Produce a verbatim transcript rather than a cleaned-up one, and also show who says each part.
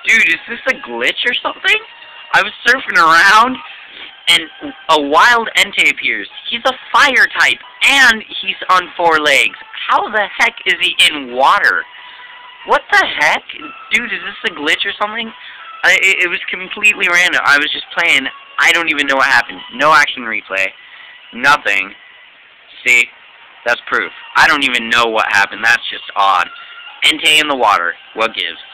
Speaker 1: Dude, is this a glitch or something? I was surfing around, and a wild Entei appears. He's a fire type, and he's on four legs. How the heck is he in water? What the heck? Dude, is this a glitch or something? I, it, it was completely random. I was just playing. I don't even know what happened. No action replay. Nothing. See? That's proof. I don't even know what happened. That's just odd. Entei in the water. What gives?